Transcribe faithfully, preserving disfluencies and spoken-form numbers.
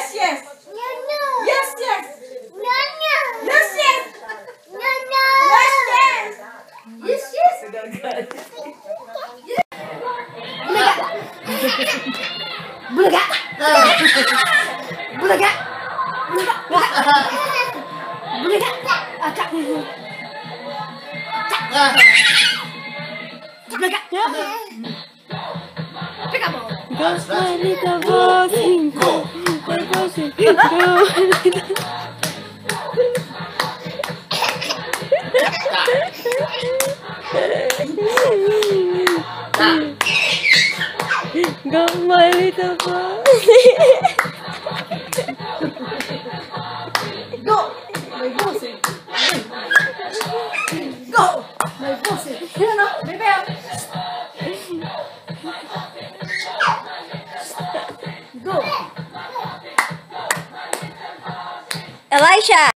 Yes, yes. No, no. Yes, yes. No, no. Yes, yes. No, no. Yes, yes. Yes, yes. Bulaga. Bulaga. Bulaga. Acak. Bulaga. Picabo. Dos manitas por cinco. Por cinco. Go, my little boy. Go. My bossy. Go. My bossy. Here now. Baby. Go. Elisha.